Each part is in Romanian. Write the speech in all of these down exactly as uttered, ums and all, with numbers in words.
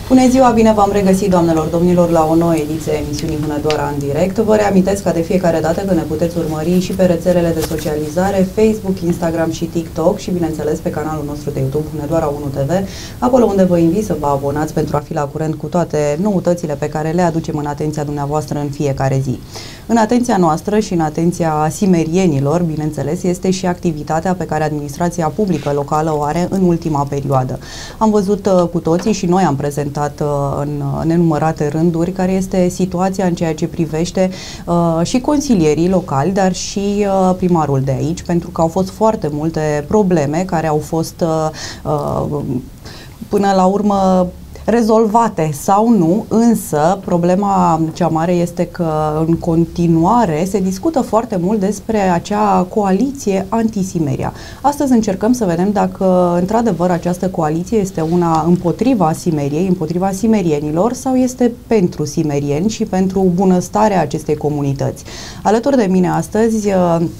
Bună ziua, bine v-am regăsit, doamnelor, domnilor, la o nouă ediție a emisiunii Hunedoara în direct. Vă reamintesc ca de fiecare dată că ne puteți urmări și pe rețelele de socializare, Facebook, Instagram și TikTok și, bineînțeles, pe canalul nostru de YouTube Hunedoara unu T V, acolo unde vă invit să vă abonați pentru a fi la curent cu toate noutățile pe care le aducem în atenția dumneavoastră în fiecare zi. În atenția noastră și în atenția simerienilor, bineînțeles, este și activitatea pe care administrația publică locală o are în ultima perioadă. Am văzut uh, cu toții și noi am prezentat uh, în uh, nenumărate rânduri care este situația în ceea ce privește uh, și consilierii locali, dar și uh, primarul de aici, pentru că au fost foarte multe probleme care au fost uh, uh, până la urmă rezolvate sau nu, însă problema cea mare este că în continuare se discută foarte mult despre acea coaliție anti-Simeria. Astăzi încercăm să vedem dacă într-adevăr această coaliție este una împotriva Simeriei, împotriva simerienilor sau este pentru simerieni și pentru bunăstarea acestei comunități. Alături de mine astăzi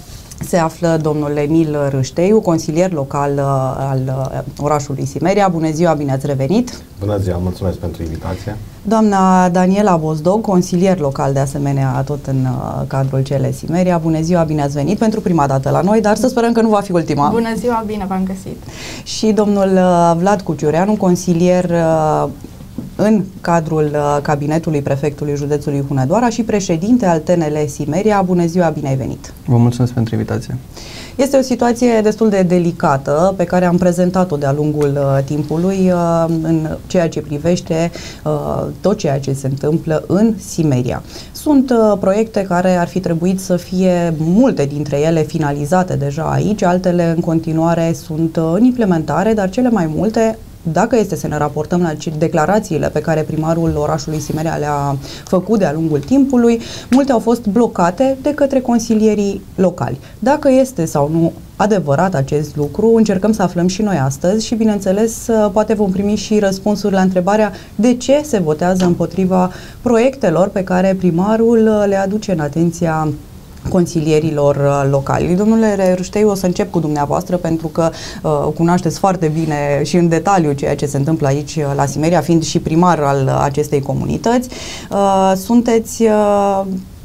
se află domnul Emil Râșteiu, consilier local uh, al uh, orașului Simeria. Bună ziua, bine ați revenit! Bună ziua, mulțumesc pentru invitație! Doamna Daniela Bozdog, consilier local de asemenea tot în uh, cadrul C L Simeria. Bună ziua, bine ați venit pentru prima dată la noi, dar să sperăm că nu va fi ultima. Bună ziua, bine v-am găsit! Și domnul uh, Vlad Cuciureanu, consilier uh, în cadrul uh, cabinetului prefectului județului Hunedoara și președinte al T N L Simeria. Bună ziua, bine ai venit! Vă mulțumesc pentru invitație! Este o situație destul de delicată pe care am prezentat-o de-a lungul uh, timpului uh, în ceea ce privește uh, tot ceea ce se întâmplă în Simeria. Sunt uh, proiecte care ar fi trebuit să fie, multe dintre ele, finalizate deja aici, altele în continuare sunt uh, în implementare, dar cele mai multe, dacă este să ne raportăm la declarațiile pe care primarul orașului Simeria le-a făcut de-a lungul timpului, multe au fost blocate de către consilierii locali. Dacă este sau nu adevărat acest lucru, încercăm să aflăm și noi astăzi și, bineînțeles, poate vom primi și răspunsuri la întrebarea de ce se votează împotriva proiectelor pe care primarul le aduce în atenția consilierilor locali. Domnule Râșteiu, o să încep cu dumneavoastră pentru că uh, cunoașteți foarte bine și în detaliu ceea ce se întâmplă aici la Simeria, fiind și primar al acestei comunități. Uh, sunteți uh,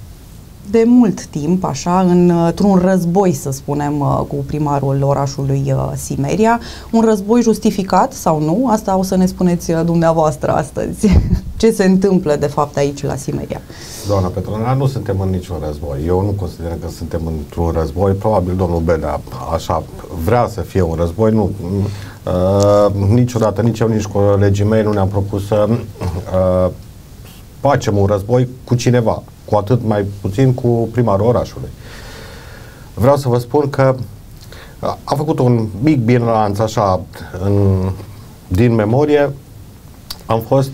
de mult timp, așa, într-un război, să spunem, cu primarul orașului Simeria. Un război justificat sau nu? Asta o să ne spuneți dumneavoastră astăzi. Ce se întâmplă, de fapt, aici la Simeria? Doamna Petrona, nu suntem în niciun război. Eu nu consider că suntem într-un război. Probabil domnul Bedea așa vrea să fie un război. Nu, uh, niciodată, nici eu, nici colegii mei nu ne-am propus să uh, facem un război cu cineva, cu atât mai puțin cu primarul orașului. Vreau să vă spun că am făcut un mic bilanț așa în, din memorie. Am fost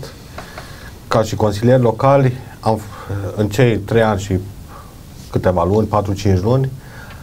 ca și consilieri locali, am, în cei trei ani și câteva luni, patru-cinci luni,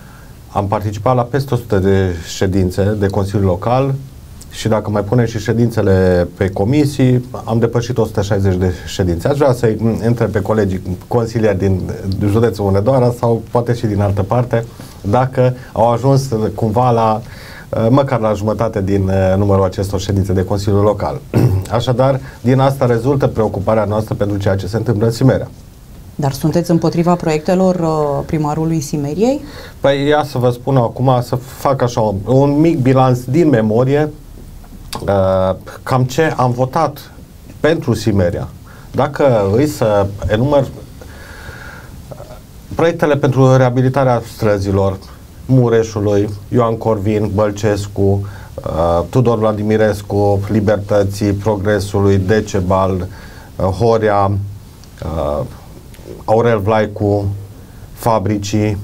am participat la peste o sută de ședințe de Consiliu Local și dacă mai punem și ședințele pe comisii, am depășit o sută șaizeci de ședințe. Aș vrea să-i întreb pe colegii consilieri din județul Hunedoara sau poate și din altă parte, dacă au ajuns cumva la, măcar la jumătate din numărul acestor ședințe de Consiliu Local. Așadar, din asta rezultă preocuparea noastră pentru ceea ce se întâmplă în Simeria. Dar sunteți împotriva proiectelor uh, primarului Simeriei? Păi ia să vă spun acum, să fac așa un, un mic bilanț din memorie, uh, cam ce am votat pentru Simeria. Dacă îi să enumăr uh, proiectele pentru reabilitarea străzilor Mureșului, Ioan Corvin, Bălcescu, uh, Tudor Vladimirescu, Libertății, Progresului, Decebal, uh, Horea, uh, Aurel Vlaicu, Fabricii,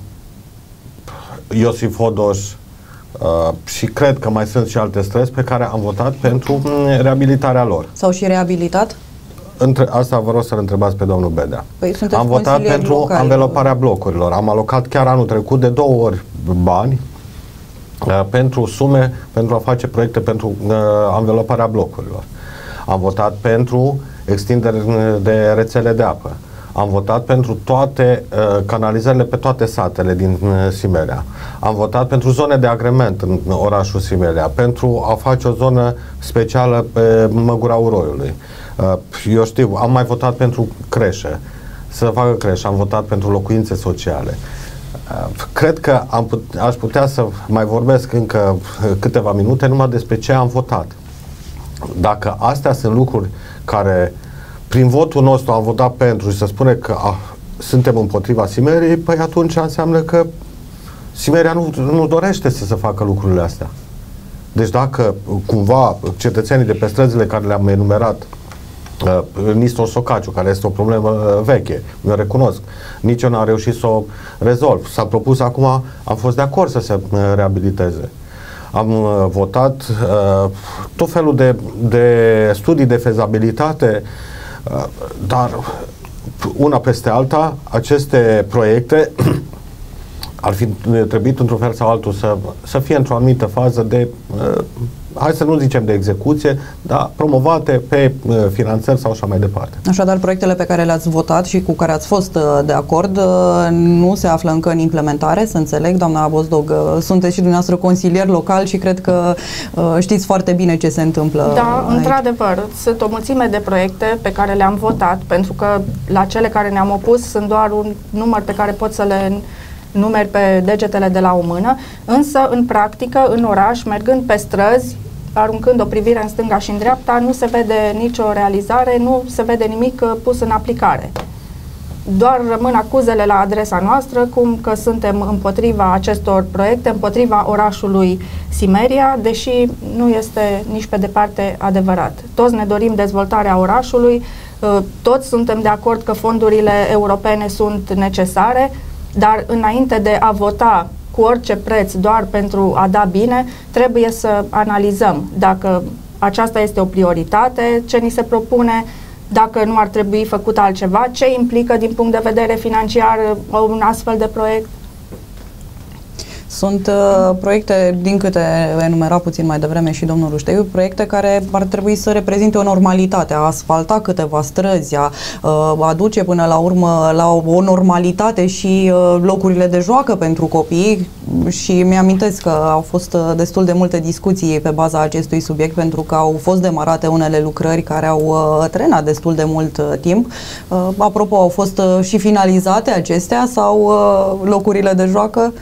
Iosif Hodoș uh, și cred că mai sunt și alte străzi pe care am votat pentru reabilitarea lor. S-au și reabilitat? Între, asta vă rog să-l întrebați pe domnul Bedea. Păi am votat pentru locali, anveloparea blocurilor. Am alocat chiar anul trecut de două ori bani uh, pentru sume, pentru a face proiecte pentru uh, anveloparea blocurilor. Am votat pentru extindere de rețele de apă. Am votat pentru toate uh, canalizările pe toate satele din uh, Simerea. Am votat pentru zone de agrement în orașul Simerea, pentru a face o zonă specială pe Măgura Uroiului. Uh, eu știu, am mai votat pentru creșe, să facă creșe, am votat pentru locuințe sociale. Uh, cred că am put- aș putea să mai vorbesc încă câteva minute numai despre ce am votat. Dacă astea sunt lucruri care prin votul nostru am votat pentru și se spune că a, suntem împotriva Simeriei, păi atunci înseamnă că Simerea nu, nu dorește să se facă lucrurile astea. Deci dacă cumva cetățenii de pe străzile care le-am enumerat, uh, Nistor Socaciu, care este o problemă uh, veche, mi-o recunosc, nici eu n-am reușit să o rezolv. S-a propus acum, am fost de acord să se uh, reabiliteze. Am uh, votat uh, tot felul de, de studii de fezabilitate, uh, dar una peste alta, aceste proiecte ar fi trebuit într-un fel sau altul să, să fie într-o anumită fază de, uh, hai să nu zicem de execuție, dar promovate pe uh, finanțări sau așa mai departe. Așadar, proiectele pe care le-ați votat și cu care ați fost uh, de acord uh, nu se află încă în implementare, să înțeleg, doamna Bozdog, uh, sunteți și dumneavoastră consilier local și cred că uh, știți foarte bine ce se întâmplă. Da, aici. Într-adevăr, sunt o mulțime de proiecte pe care le-am votat, pentru că la cele care ne-am opus sunt doar un număr pe care pot să le numeri pe degetele de la o mână, însă în practică, în oraș, mergând pe străzi, aruncând o privire în stânga și în dreapta, nu se vede nicio realizare, nu se vede nimic pus în aplicare. Doar rămân acuzele la adresa noastră, cum că suntem împotriva acestor proiecte, împotriva orașului Simeria, deși nu este nici pe departe adevărat. Toți ne dorim dezvoltarea orașului, toți suntem de acord că fondurile europene sunt necesare, dar înainte de a vota cu orice preț doar pentru a da bine, trebuie să analizăm dacă aceasta este o prioritate, ce ni se propune, dacă nu ar trebui făcut altceva, ce implică din punct de vedere financiar un astfel de proiect. Sunt uh, proiecte, din câte enumera puțin mai devreme și domnul Rușteiu, proiecte care ar trebui să reprezinte o normalitate, a asfalta câteva străzi, a uh, aduce până la urmă la o, o normalitate și uh, locurile de joacă pentru copii, și mi-amintesc că au fost uh, destul de multe discuții pe baza acestui subiect, pentru că au fost demarate unele lucrări care au uh, trenat destul de mult uh, timp. Uh, apropo, au fost uh, și finalizate acestea sau uh, locurile de joacă?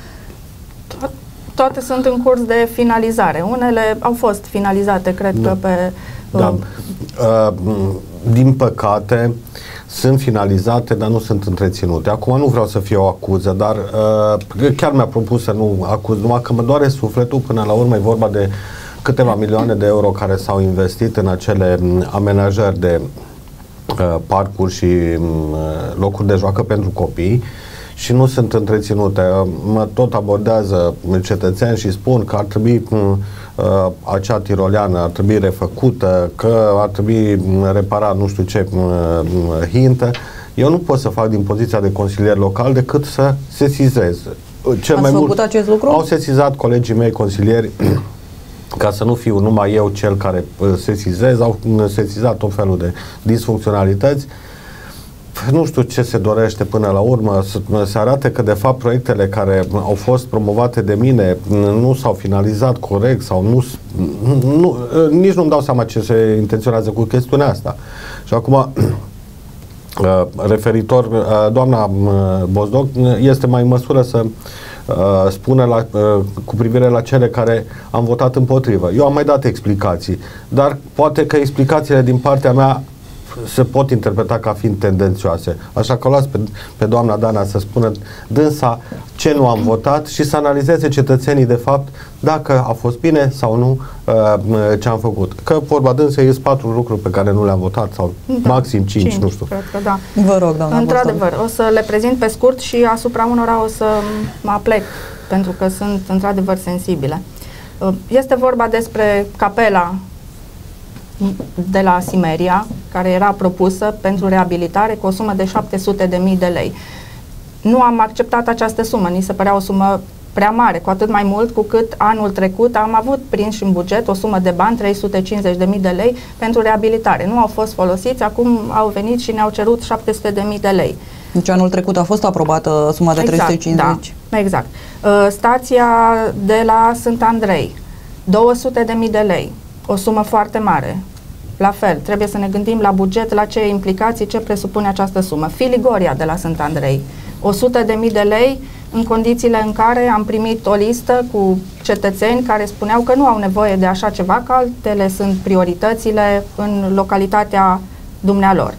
Toate sunt în curs de finalizare. Unele au fost finalizate, cred da. că pe... Da. Uh, din păcate, sunt finalizate, dar nu sunt întreținute. Acum nu vreau să fie o acuză, dar uh, chiar mi-a propus să nu acuz, numai că mă doare sufletul. Până la urmă e vorba de câteva milioane de euro care s-au investit în acele amenajări de uh, parcuri și uh, locuri de joacă pentru copii și nu sunt întreținute. Mă tot abordează cetățeni și spun că ar trebui uh, acea tiroleană ar trebui refăcută, că ar trebui reparat nu știu ce uh, hintă. Eu nu pot să fac din poziția de consilier local decât să sesizez. Cel Ați mai făcut mult acest lucru? Au sesizat colegii mei consilieri ca să nu fiu numai eu cel care sesizez, au sesizat tot felul de disfuncționalități. Nu știu ce se dorește până la urmă, se arată că de fapt proiectele care au fost promovate de mine nu s-au finalizat corect sau nu, nu nici nu-mi dau seama ce se intenționează cu chestiunea asta. Și acum, referitor, doamna Bozdog este mai în măsură să spună la, cu privire la cele care am votat împotrivă. Eu am mai dat explicații, dar poate că explicațiile din partea mea se pot interpreta ca fiind tendențioase. Așa că o las pe, pe doamna Dana să spună dânsa ce nu am votat și să analizeze cetățenii de fapt dacă a fost bine sau nu uh, ce am făcut. Că vorba dânsei sunt patru lucruri pe care nu le-am votat sau da, maxim cinci, cinci, nu știu. Cred că da. Vă rog, doamna. Într-adevăr, o să le prezint pe scurt și asupra unora o să mă aplec, pentru că sunt într-adevăr sensibile. Este vorba despre capela de la Simeria, care era propusă pentru reabilitare cu o sumă de șapte sute de mii de lei. Nu am acceptat această sumă, ni se părea o sumă prea mare, cu atât mai mult cu cât anul trecut am avut prins în buget o sumă de bani, trei sute cincizeci de mii de lei, pentru reabilitare. Nu au fost folosiți, acum au venit și ne-au cerut șapte sute de mii de lei. Deci anul trecut a fost aprobată suma de Exact, trei sute cincizeci. Da, exact. Uh, stația de la Sânt Andrei, două sute de mii de lei, o sumă foarte mare. La fel, trebuie să ne gândim la buget, la ce implicații, ce presupune această sumă. Filigoria de la Sânt Andrei, o sută de mii de lei, în condițiile în care am primit o listă cu cetățeni care spuneau că nu au nevoie de așa ceva, că altele sunt prioritățile în localitatea dumnealor.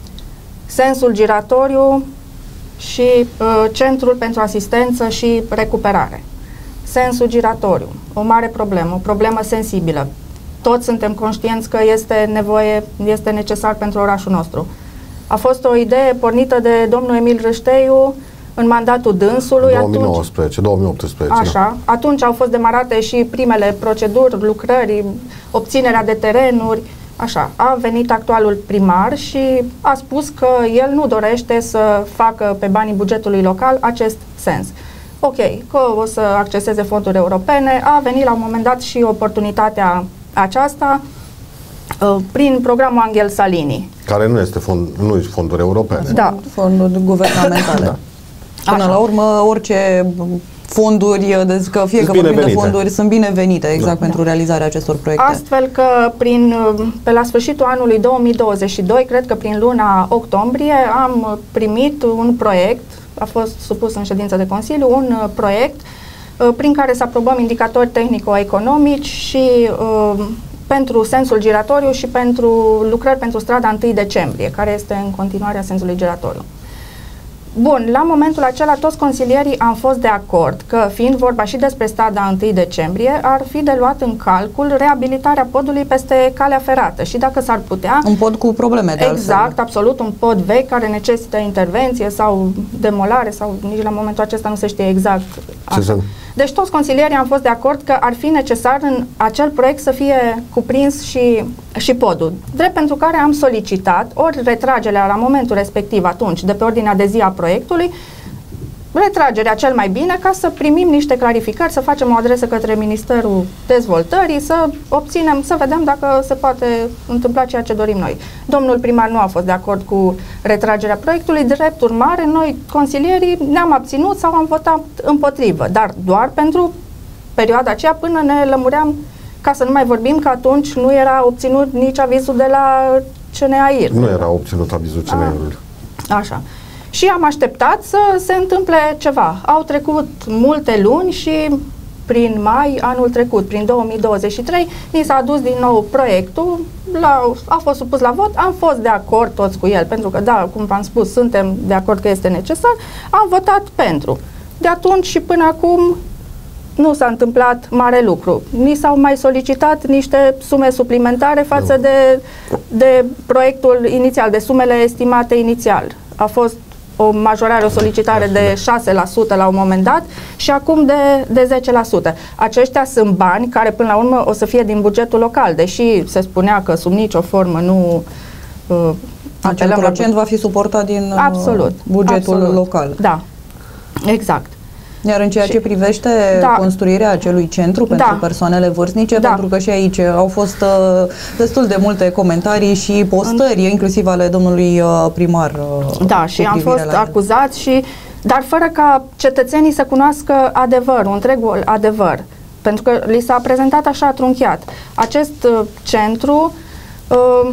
Sensul giratoriu și uh, Centrul pentru Asistență și Recuperare. Sensul giratoriu, o mare problemă, o problemă sensibilă. Toți suntem conștienți că este nevoie, este necesar pentru orașul nostru. A fost o idee pornită de domnul Emil Râșteiu în mandatul dânsului. două mii nouăsprezece, două mii optsprezece. Așa. Da. Atunci au fost demarate și primele proceduri, lucrări, obținerea de terenuri. Așa. A venit actualul primar și a spus că el nu dorește să facă pe banii bugetului local acest sens. Ok, că o să acceseze fonduri europene. A venit la un moment dat și oportunitatea aceasta uh, prin programul Angel Salini. Care nu este fond, nu este fonduri europene. Da. Fonduri guvernamentale. Da. Până Așa. la urmă, orice fonduri, deci că fie că vorbim de fonduri, sunt binevenite exact da. pentru realizarea acestor proiecte. Astfel că prin, pe la sfârșitul anului două mii douăzeci și doi, cred că prin luna octombrie, am primit un proiect, a fost supus în ședință de Consiliu, un proiect prin care să aprobăm indicatori tehnico-economici și uh, pentru sensul giratoriu și pentru lucrări pentru strada întâi decembrie, care este în continuare a sensului giratoriu. Bun, la momentul acela toți consilierii am fost de acord că, fiind vorba și despre strada întâi decembrie, ar fi de luat în calcul reabilitarea podului peste calea ferată și dacă s-ar putea... Un pod cu probleme, de Exact, altfel. absolut, un pod vechi care necesită intervenție sau demolare sau nici la momentul acesta nu se știe exact. Ce Deci toți consilierii am fost de acord că ar fi necesar în acel proiect să fie cuprins și, și podul. Drept pentru care am solicitat ori retragerea la momentul respectiv atunci de pe ordinea de zi a proiectului, retragerea cel mai bine ca să primim niște clarificări, să facem o adresă către Ministerul Dezvoltării, să obținem, să vedem dacă se poate întâmpla ceea ce dorim noi. Domnul primar nu a fost de acord cu retragerea proiectului, drept urmare, noi, consilierii, ne-am abținut sau am votat împotrivă, dar doar pentru perioada aceea până ne lămuream, ca să nu mai vorbim că atunci nu era obținut nici avizul de la C N A I R. Nu era obținut avizul C N A I R-ului. Așa. Și am așteptat să se întâmple ceva. Au trecut multe luni și prin mai anul trecut, prin două mii douăzeci și trei, ni s-a adus din nou proiectul, la, a fost supus la vot, am fost de acord toți cu el, pentru că, da, cum v-am spus, suntem de acord că este necesar, am votat pentru. De atunci și până acum nu s-a întâmplat mare lucru. Ni s-au mai solicitat niște sume suplimentare față de, de proiectul inițial, de sumele estimate inițial. A fost o majorare, o solicitare de șase la sută la un moment dat și acum de, de zece la sută. Aceștia sunt bani care până la urmă o să fie din bugetul local, deși se spunea că sub nicio formă nu... Uh, Acel procent va fi suportat din absolut, bugetul absolut. local. Da, exact. Iar în ceea și, ce privește da, construirea acelui centru pentru da, persoanele vârstnice, da, pentru că și aici au fost uh, destul de multe comentarii și postări, în, inclusiv ale domnului uh, primar. Uh, da, și am fost acuzați, și, dar fără ca cetățenii să cunoască adevărul, întregul adevăr, pentru că li s-a prezentat așa trunchiat. Acest uh, centru uh,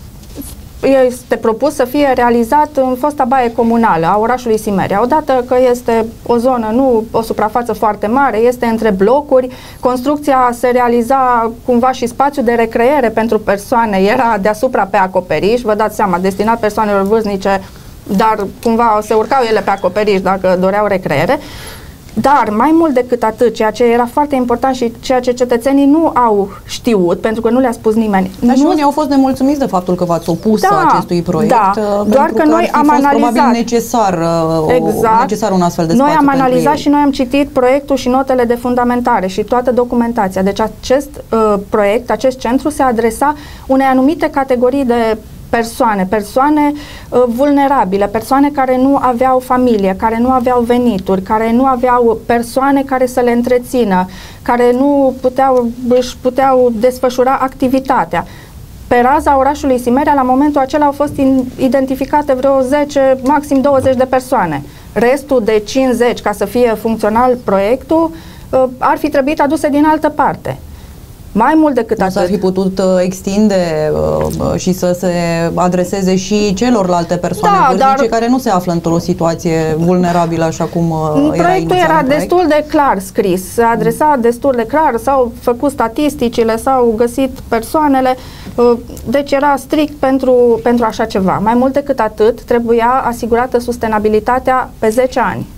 este propus să fie realizat în fosta baie comunală a orașului Simeria. Odată că este o zonă, nu o suprafață foarte mare, este între blocuri, construcția se realiza cumva și spațiu de recreere pentru persoane, era deasupra pe acoperiș, vă dați seama, destinat persoanelor vârstnice, dar cumva se urcau ele pe acoperiș dacă doreau recreere. Dar mai mult decât atât, ceea ce era foarte important și ceea ce cetățenii nu au știut, pentru că nu le-a spus nimeni. Dar nu... și unii au fost nemulțumiți de faptul că v-ați opus da, acestui proiect. Da, doar că, că noi am fost analizat. Probabil necesar, exact. necesar un astfel de noi spațiu. Noi am analizat ei. Și noi am citit proiectul și notele de fundamentare și toată documentația. Deci acest uh, proiect, acest centru se adresa unei anumite categorii de persoane, persoane uh, vulnerabile, persoane care nu aveau familie, care nu aveau venituri, care nu aveau persoane care să le întrețină, care nu puteau, își puteau desfășura activitatea. Pe raza orașului Simeria, la momentul acela au fost identificate vreo zece, maxim douăzeci de persoane. Restul de cincizeci, ca să fie funcțional proiectul, ar fi trebuit aduse din altă parte. Mai mult decât atât. S-ar fi putut uh, extinde uh, și să se adreseze și celorlalte persoane da, vârstnice dar care nu se află într-o situație vulnerabilă, așa cum uh, era proiectul era proiect. destul de clar scris, se adresa destul de clar, s-au făcut statisticile, s-au găsit persoanele, uh, deci era strict pentru, pentru așa ceva. Mai mult decât atât, trebuia asigurată sustenabilitatea pe zece ani.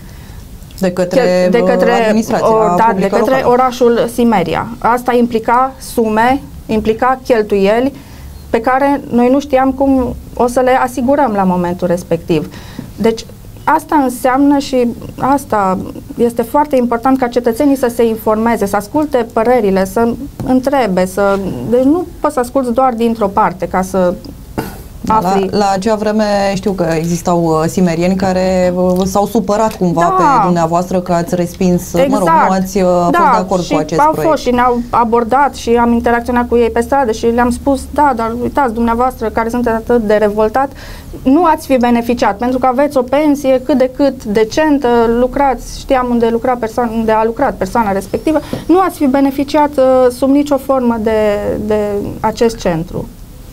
De către, de către, administrația o, da, de către locală. orașul Simeria. Asta implica sume, implica cheltuieli pe care noi nu știam cum o să le asigurăm la momentul respectiv. Deci asta înseamnă și asta este foarte important ca cetățenii să se informeze, să asculte părerile, să întrebe, să, deci nu poți să asculți doar dintr-o parte ca să Da, la, la acea vreme știu că existau uh, simerieni care uh, s-au supărat cumva da. pe dumneavoastră că ați respins, exact. mă rog, nu ați uh, da, fost de acord și cu acest au proiect. Fost și ne-au abordat și am interacționat cu ei pe stradă și le-am spus, da, dar uitați, dumneavoastră care sunteți atât de revoltat, nu ați fi beneficiat, pentru că aveți o pensie cât de cât decentă, lucrați, știam unde, lucra persoana, unde a lucrat persoana respectivă, nu ați fi beneficiat uh, sub nicio formă de, de acest centru.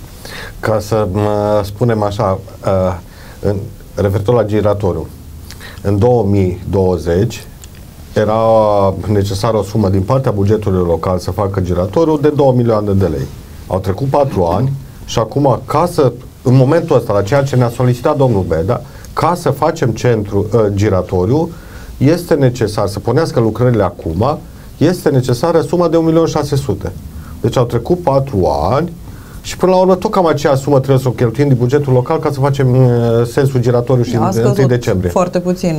Ca să mă spunem așa, uh, în, referitor la giratoriu, în două mii douăzeci era necesară o sumă din partea bugetului local să facă giratoriu de două milioane de lei. Au trecut patru ani și acum, ca să, în momentul ăsta, la ceea ce ne-a solicitat domnul Beda, ca să facem centru uh, giratoriu, este necesar să pornească lucrările acum, este necesară suma de un milion șase sute mii. Deci au trecut patru ani și până la urmă tot cam aceea sumă trebuie să o cheltuim din bugetul local ca să facem uh, sensul giratoriu și în întâi decembrie. Foarte puțin.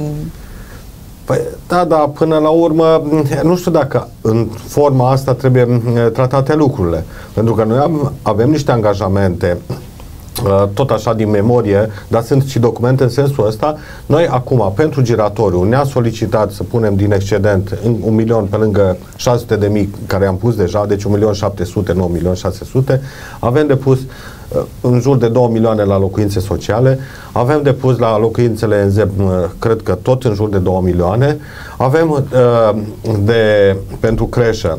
Păi, da, da, până la urmă, nu știu dacă în forma asta trebuie uh, tratate lucrurile. Pentru că noi am, avem niște angajamente, uh, tot așa din memorie, dar sunt și documente în sensul ăsta. Noi acum, pentru giratoriu, ne-a solicitat să punem din excedent un milion pe lângă șase sute de mii care am pus deja, deci un milion șapte sute, nu un milion șase sute. Avem depus în jur de două milioane la locuințe sociale, avem depus la locuințele în ZEP, cred că tot în jur de două milioane, avem de, pentru creșă,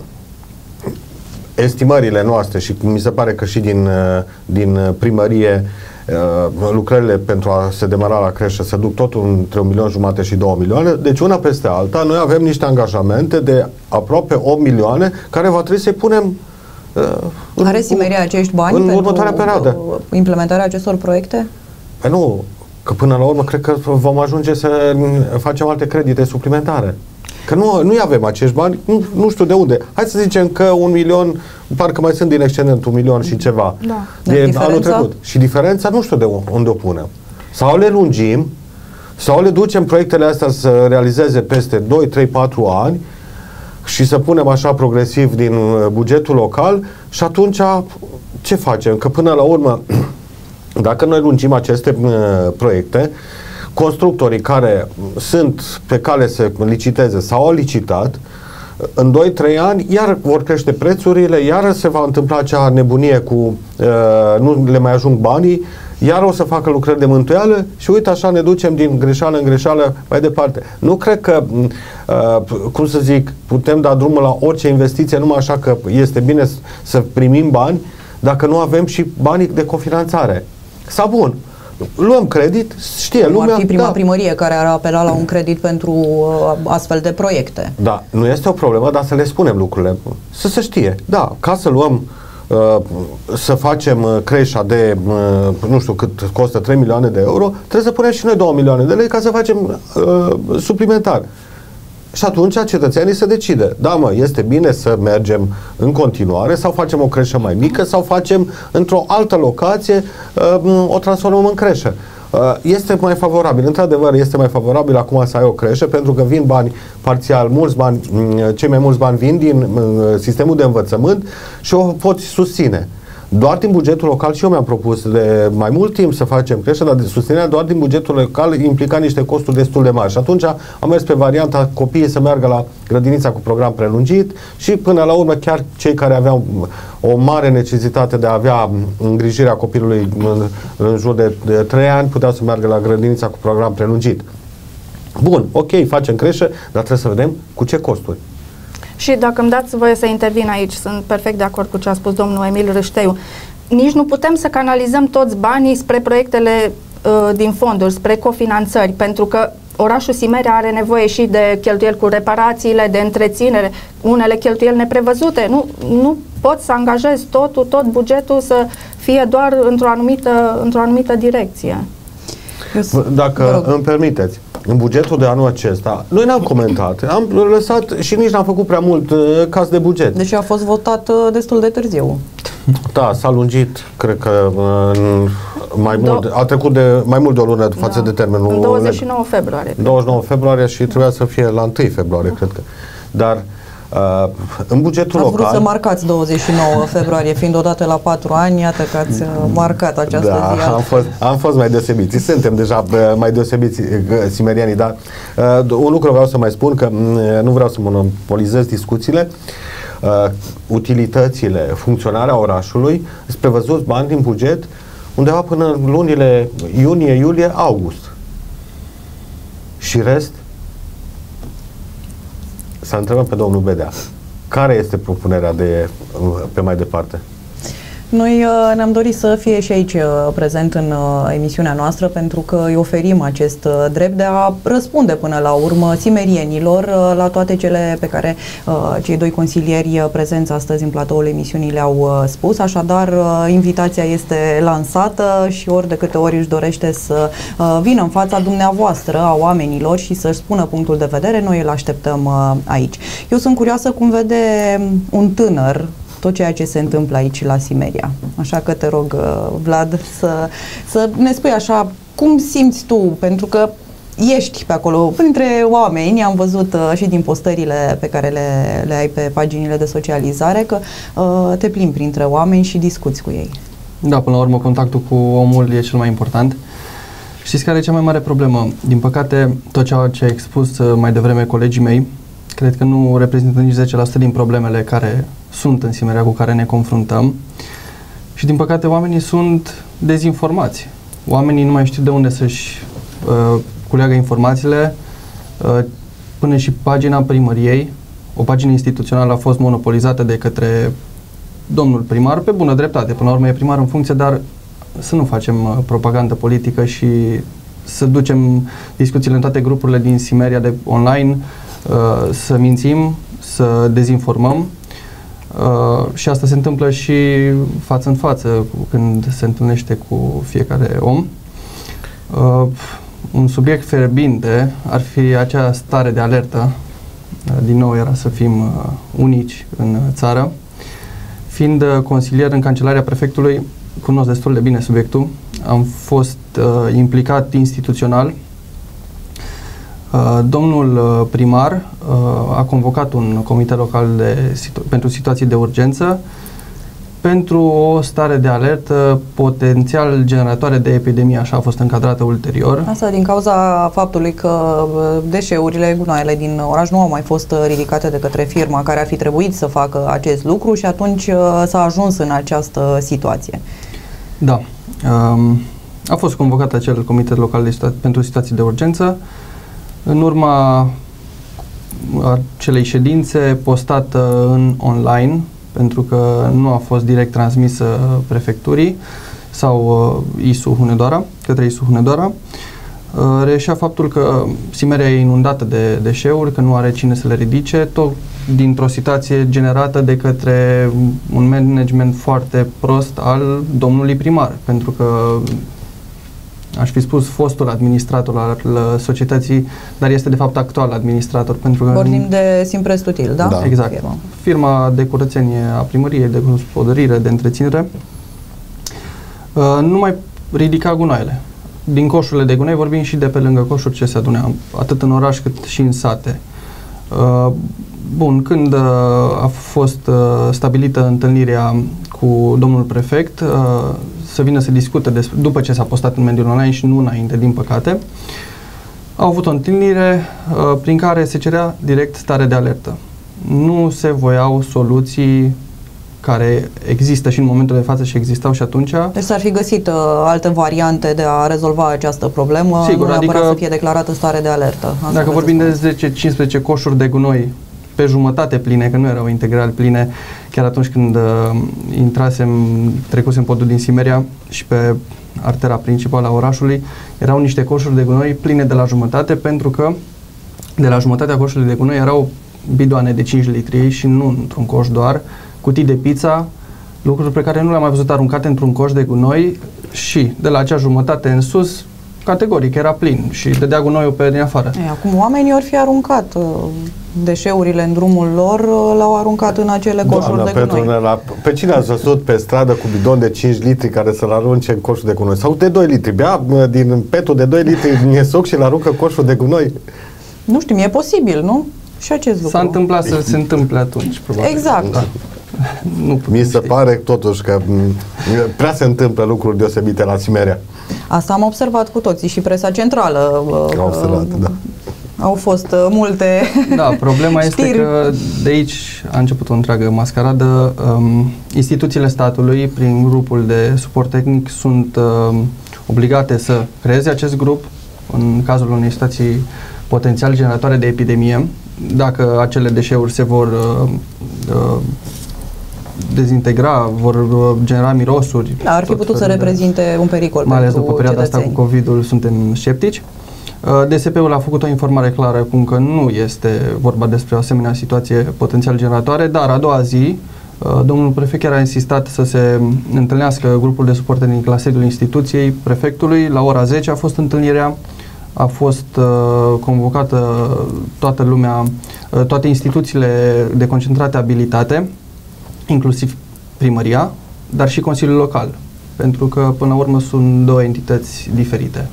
estimările noastre și mi se pare că și din, din primărie lucrările pentru a se demara la creșă se duc tot între un milion jumate și două milioane, deci una peste alta noi avem niște angajamente de aproape opt milioane care va trebui să-i punem În, Are Simeria acești bani în pentru următoarea perioadă. implementarea acestor proiecte? Păi nu, că până la urmă cred că vom ajunge să facem alte credite suplimentare. Că nu, nu avem acești bani, nu, nu știu de unde. Hai să zicem că un milion, parcă mai sunt din excedent un milion și ceva da. de anul trecut. Și diferența nu știu de unde o punem. Sau le lungim, sau le ducem proiectele astea să realizeze peste doi, trei, patru ani și să punem așa progresiv din bugetul local și atunci ce facem? Că până la urmă, dacă noi lungim aceste uh, proiecte, constructorii care sunt pe cale să liciteze sau au licitat, în doi trei ani iar vor crește prețurile, iar se va întâmpla acea nebunie cu uh, nu le mai ajung banii, iar o să facă lucrări de mântuială și uite așa ne ducem din greșeală în greșeală mai departe. Nu cred că, uh, cum să zic, putem da drumul la orice investiție numai așa că este bine să primim bani dacă nu avem și banii de cofinanțare. Sau bun, luăm credit, știe lumea... Ar fi prima da. primărie care ar apela la un credit pentru uh, astfel de proiecte. Da, nu este o problemă, dar să le spunem lucrurile. Să se știe. Da, ca să luăm Uh, să facem uh, creșa de uh, nu știu cât costă trei milioane de euro, trebuie să punem și noi două milioane de lei ca să facem uh, suplimentar. Și atunci cetățenii se decide. Da, mă, este bine să mergem în continuare sau facem o creșă mai mică sau facem într-o altă locație uh, o transformăm în creșă. Este mai favorabil, într-adevăr este mai favorabil acum să ai o creșă pentru că vin bani parțial, mulți bani, cei mai mulți bani vin din sistemul de învățământ și o poți susține. doar din bugetul local, și eu mi-am propus de mai mult timp să facem creștere, dar de susținerea doar din bugetul local implica niște costuri destul de mari. Și atunci am mers pe varianta copiii să meargă la grădinița cu program prelungit și până la urmă chiar cei care aveau o mare necesitate de a avea îngrijirea copilului în, în jur de, de trei ani puteau să meargă la grădinița cu program prelungit. Bun, ok, facem creștere, dar trebuie să vedem cu ce costuri. Și dacă îmi dați voie să intervin aici, sunt perfect de acord cu ce a spus domnul Emil Râșteiu. Nici nu putem să canalizăm toți banii spre proiectele uh, din fonduri, spre cofinanțări, pentru că orașul Simeria are nevoie și de cheltuieli cu reparațiile, de întreținere, unele cheltuieli neprevăzute. Nu, nu poți să angajezi totul, tot bugetul să fie doar într-o anumită, într-o anumită direcție. Dacă îmi permiteți, în bugetul de anul acesta, noi n-am comentat, am lăsat și nici n-am făcut prea mult uh, caz de buget. Deci a fost votat uh, destul de târziu. Da, s-a lungit, cred că uh, mai mult, a trecut de mai mult de o lună față da. de termenul. În douăzeci și nouă februarie. douăzeci și nouă februarie și trebuia să fie la întâi februarie, cred că. Dar Uh, în bugetul ați local... vrut să marcați douăzeci și nouă februarie, fiind odată la patru ani, iată că ați uh, marcat această da, zi. Am fost, am fost mai deosebiți. Suntem deja uh, mai deosebiți uh, simerianii, dar uh, un lucru vreau să mai spun, că uh, nu vreau să monopolizez discuțiile. Uh, utilitățile, funcționarea orașului, sunt prevăzuți bani din buget undeva până în lunile iunie, iulie, august. Și rest, să întrebăm pe domnul Bedea, care este propunerea de pe mai departe? Noi uh, ne-am dorit să fie și aici uh, prezent în uh, emisiunea noastră, pentru că îi oferim acest uh, drept de a răspunde până la urmă simerienilor uh, la toate cele pe care uh, cei doi consilieri uh, prezenți astăzi în platoul emisiunii le-au uh, spus. Așadar, uh, invitația este lansată și ori de câte ori își dorește să uh, vină în fața dumneavoastră a oamenilor și să-și spună punctul de vedere, noi îl așteptăm uh, aici. Eu sunt curioasă cum vede un tânăr tot ceea ce se întâmplă aici la Simeria. Așa că te rog, Vlad, să, să ne spui așa, cum simți tu, pentru că ești pe acolo, printre oameni, am văzut uh, și din postările pe care le, le ai pe paginile de socializare, că uh, te plimbi printre oameni și discuți cu ei. Da, până la urmă, contactul cu omul e cel mai important. Știți care e cea mai mare problemă? Din păcate, tot ceea ce a expus uh, mai devreme colegii mei, cred că nu reprezintă nici zece la sută din problemele care sunt în Simeria, cu care ne confruntăm. Și din păcate oamenii sunt dezinformați. Oamenii nu mai știu de unde să-și uh, culeagă informațiile. Uh, până și pagina primăriei, o pagină instituțională, a fost monopolizată de către domnul primar, pe bună dreptate. Până la urmă e primar în funcție, dar să nu facem uh, propagandă politică și să ducem discuțiile în toate grupurile din Simeria de online, uh, să mințim, să dezinformăm. Uh, și asta se întâmplă și față în față când se întâlnește cu fiecare om. Uh, un subiect fierbinte ar fi acea stare de alertă. Uh, din nou era să fim uh, unici în țară. Fiind uh, consilier în Cancelarea Prefectului, cunosc destul de bine subiectul. Am fost uh, implicat instituțional. Uh, domnul uh, primar uh, a convocat un comitet local de situ- pentru situații de urgență pentru o stare de alertă potențial generatoare de epidemie, așa a fost încadrată ulterior. Asta din cauza faptului că deșeurile, gunoaiele din oraș nu au mai fost ridicate de către firma care ar fi trebuit să facă acest lucru și atunci s-a ajuns în această situație. Da. Um, a fost convocat acel comitet local de situa- pentru situații de urgență. În urma acelei ședințe postată în online, pentru că nu a fost direct transmisă prefecturii sau uh, I S U Hunedoara, către I S U Hunedoara, uh, reieșea faptul că Simeria e inundată de deșeuri, că nu are cine să le ridice, tot dintr-o situație generată de către un management foarte prost al domnului primar, pentru că aș fi spus fostul administrator al societății, dar este de fapt actual administrator. Pentru că vorbim de Simprest Util, da? Da. Exact. Firma. Firma de curățenie a primăriei, de gospodărire, de întreținere, uh, nu mai ridica gunoaiele. Din coșurile de gunoi vorbim și de pe lângă coșuri ce se adunea, atât în oraș cât și în sate. Uh, bun, când uh, a fost uh, stabilită întâlnirea cu domnul prefect uh, să vină să discute despre, după ce s-a postat în mediul online și nu înainte, din păcate. Au avut o întâlnire uh, prin care se cerea direct stare de alertă. Nu se voiau soluții care există și în momentul de față și existau și atunci. Deci s-ar fi găsit uh, alte variante de a rezolva această problemă, Sigur, nu neapărat adică, să fie declarată stare de alertă. Asta dacă vorbim de zece cincisprezece coșuri de gunoi pe jumătate pline, că nu erau integral pline, chiar atunci când uh, intrasem, trecusem podul din Simeria și pe artera principală a orașului, erau niște coșuri de gunoi pline de la jumătate, pentru că de la jumătatea coșului de gunoi erau bidoane de cinci litri și nu într-un coș doar, cutii de pizza, lucruri pe care nu le-am mai văzut aruncate într-un coș de gunoi și de la acea jumătate în sus, categoric, era plin și dădea gunoiul pe din afară. E, acum oamenii ori fi aruncat uh, deșeurile în drumul lor, uh, l-au aruncat în acele coșuri Doamna de gunoi. Petronela, pe cine ați văzut pe stradă cu bidon de cinci litri care să-l arunce în coșul de gunoi? Sau de doi litri? Bea din petul de doi litri miesoc și-l aruncă coșul de gunoi? Nu știu, e posibil, nu? Și acest lucru. S-a întâmplat să se întâmple atunci, probabil. Exact. Da. Nu Mi se ști. pare totuși că m, prea se întâmplă lucruri deosebite la Simeria. Asta am observat cu toții și presa centrală. Am observat, da. Au fost uh, multe Da, problema știri. este că de aici a început o întreagă mascaradă. Um, instituțiile statului, prin grupul de suport tehnic, sunt uh, obligate să creeze acest grup în cazul unei situații potențial generatoare de epidemie. Dacă acele deșeuri se vor uh, uh, dezintegra, vor uh, genera mirosuri. Da, ar fi putut să reprezinte un pericol mai ales pentru după perioada cetățeni. asta cu COVID-ul, suntem sceptici. D S P-ul a făcut o informare clară cum că nu este vorba despre o asemenea situație potențial generatoare, dar a doua zi domnul prefect chiar a insistat să se întâlnească grupul de suport tehnic la sediul instituției prefectului. La ora zece a fost întâlnirea, a fost uh, convocată toată lumea, uh, toate instituțiile de concentrate abilitate, inclusiv primăria, dar și Consiliul Local, pentru că până la urmă sunt două entități diferite.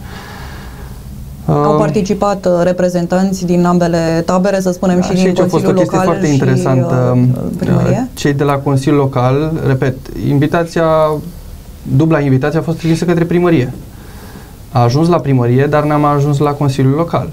Au participat uh, reprezentanți din ambele tabere, să spunem, da, și din Consiliul Local foarte și interesantă. uh, primărie? Cei de la Consiliul Local, repet, invitația, dubla invitație a fost trimisă către primărie. A ajuns la primărie, dar n-am ajuns la Consiliul Local.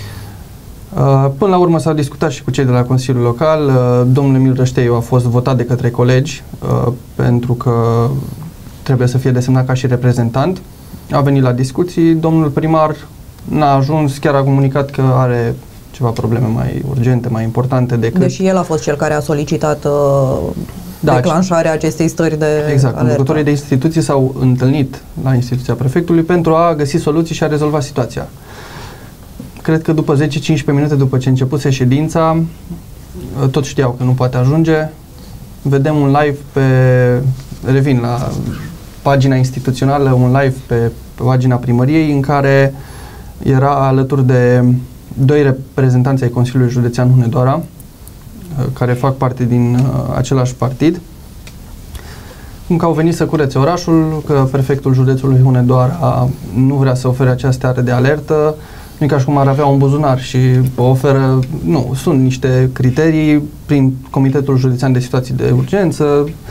Uh, până la urmă s-au discutat și cu cei de la Consiliul Local. Uh, domnul Emil Rășteiu a fost votat de către colegi uh, pentru că trebuie să fie desemnat ca și reprezentant. A venit la discuții, domnul primar n-a ajuns, chiar a comunicat că are ceva probleme mai urgente, mai importante decât... Deși el a fost cel care a solicitat uh, da, declanșarea acestei stări de Exact, alertă. conducătorii de instituții s-au întâlnit la instituția prefectului pentru a găsi soluții și a rezolva situația. Cred că după zece cincisprezece minute după ce începuse ședința, tot știau că nu poate ajunge. Vedem un live pe... Revin la pagina instituțională, un live pe pagina primăriei în care era alături de doi reprezentanți ai Consiliului Județean Hunedoara, care fac parte din uh, același partid, cum că au venit să curețe orașul, că prefectul județului Hunedoara nu vrea să ofere această stare de alertă, nu e ca și cum ar avea un buzunar și oferă, nu, sunt niște criterii prin Comitetul Județean de Situații de Urgență.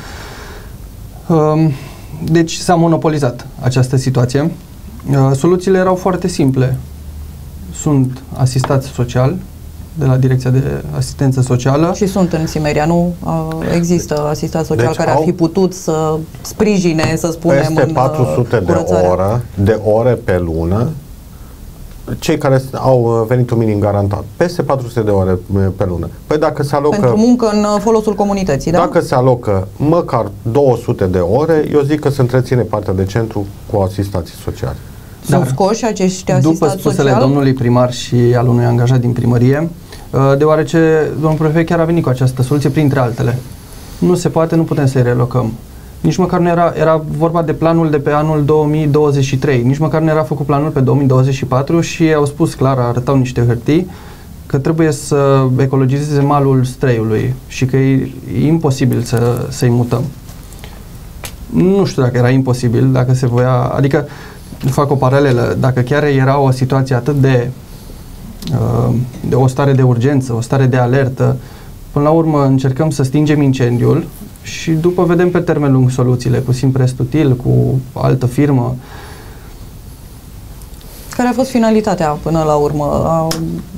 Uh, deci s-a monopolizat această situație. Uh, soluțiile erau foarte simple. Sunt asistați social de la Direcția de Asistență Socială. Și sunt în Simeria, nu uh, există asistat social deci care ar fi putut să sprijine, să spunem, peste în patru sute de ore, de ore pe lună, cei care au venitul minim garantat. Peste patru sute de ore pe lună. Păi dacă se alocă... Pentru muncă în folosul comunității, da? Dacă se alocă măcar două sute de ore, eu zic că se întreține partea de centru cu asistații sociale. Sunt Dar, scoși acești asistați după spusele social? domnului primar și al unui angajat din primărie, deoarece domnul prefect chiar a venit cu această soluție, printre altele. Nu se poate, nu putem să-i relocăm. Nici măcar nu era, era vorba de planul de pe anul două mii douăzeci și trei, nici măcar nu era făcut planul pe două mii douăzeci și patru și au spus clar, arătau niște hârtii, că trebuie să ecologizeze malul Streiului și că e, e imposibil să, să-i mutăm. Nu știu dacă era imposibil, dacă se voia, adică fac o paralelă, dacă chiar era o situație atât de, de o stare de urgență, o stare de alertă, până la urmă încercăm să stingem incendiul și după vedem pe termen lung soluțiile, cu Simprest Util, cu altă firmă. Care a fost finalitatea până la urmă? A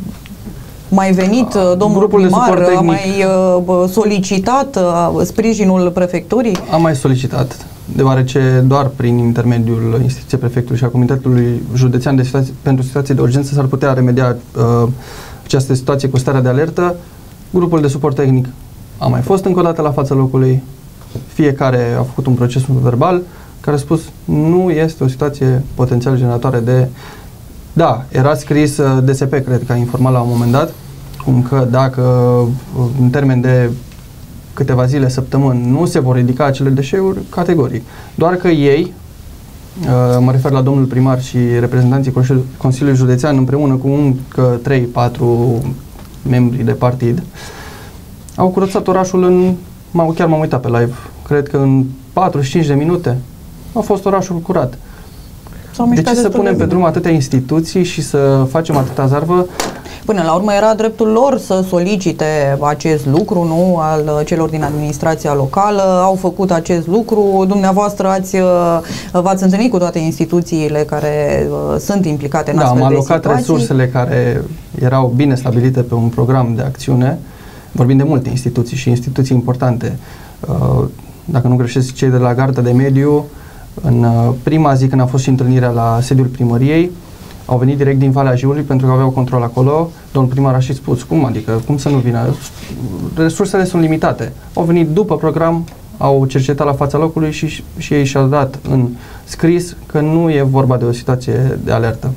mai venit a, domnul Grupul primar, a mai uh, solicitat uh, sprijinul prefecturii? A mai solicitat, deoarece doar prin intermediul instituției prefectului și a Comitetului Județean de situații, pentru situații de urgență s-ar putea remedia uh, această situație cu starea de alertă. Grupul de suport tehnic a mai fost încă o dată la fața locului, fiecare a făcut un proces verbal care a spus nu este o situație potențial generatoare de... Da, era scris D S P, cred că a informat la un moment dat, cum că dacă în termen de câteva zile, săptămâni, nu se vor ridica acele deșeuri, categoric. Doar că ei, mă refer la domnul primar și reprezentanții Consiliului Județean, împreună cu încă trei patru membri de partid, au curățat orașul în... chiar m-am uitat pe live, cred că în patruzeci și cinci de minute a fost orașul curat. De ce să punem pe drum atâtea instituții și să facem atâta zarvă? Până la urmă era dreptul lor să solicite acest lucru, nu, al celor din administrația locală, au făcut acest lucru, dumneavoastră ați, v-ați întâlnit cu toate instituțiile care sunt implicate în da, astfel de situații. Da, am alocat resursele care erau bine stabilite pe un program de acțiune, vorbim de multe instituții și instituții importante. Dacă nu greșesc, cei de la Garda de Mediu, în prima zi când a fost și întâlnirea la sediul primăriei, au venit direct din Valea Jiului pentru că aveau control acolo. Domnul primar a și spus, cum adică, cum să nu vină? Resursele sunt limitate. Au venit după program, au cercetat la fața locului și, și ei și-au dat în scris că nu e vorba de o situație de alertă.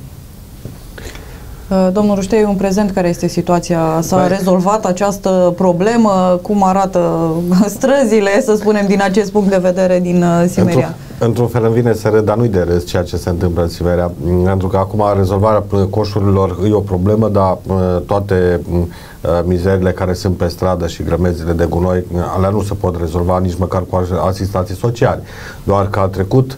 Domnul Rușteiu, în prezent, care este situația? S-a rezolvat această problemă? Cum arată străzile, să spunem, din acest punct de vedere, din Simeria? Într-un fel îmi vine să râd, dar nu-i de râs ceea ce se întâmplă în Simeria, pentru că acum rezolvarea coșurilor e o problemă, dar toate mizerile care sunt pe stradă și grămezile de gunoi, alea nu se pot rezolva nici măcar cu asistații sociali. Doar că a trecut,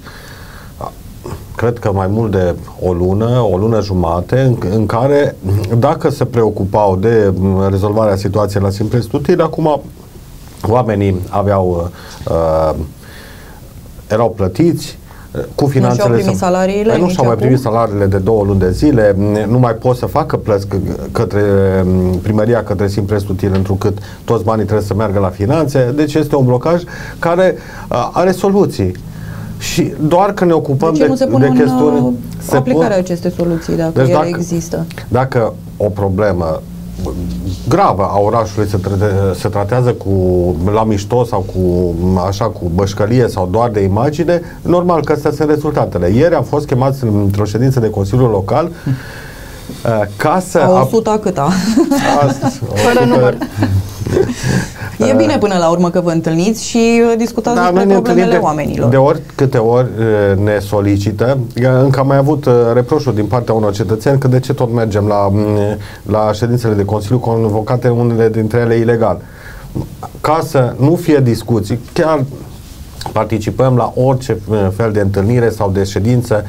cred că mai mult de o lună, o lună jumate, în, în care, dacă se preocupau de rezolvarea situației la Simprest Util, acum oamenii aveau uh, erau plătiți cu finanțele. Nu și-au primit salariile? Nu și-au mai primit salariile de două luni de zile, nu mai pot să facă plăți către primăria, către Simprest Util, întrucât toți banii trebuie să meargă la finanțe, deci este un blocaj care uh, are soluții. Și doar că ne ocupăm de, de, nu se de chestiuni... în se aplicarea pun... aceste soluții, dacă deci ele dacă, există. Dacă o problemă gravă a orașului se, trate, se tratează cu la mișto sau cu așa cu bășcălie sau doar de imagine, normal că astea sunt rezultatele. Ieri am fost chemați într-o ședință de Consiliul Local ca să... A o sută câta? Fără număr. E bine până la urmă că vă întâlniți și discutați da, despre problemele de, oamenilor. De ori câte ori ne solicită, încă am mai avut reproșuri din partea unor cetățeni că de ce tot mergem la, la ședințele de Consiliu convocate, unele dintre ele ilegal. Ca să nu fie discuții, chiar participăm la orice fel de întâlnire sau de ședință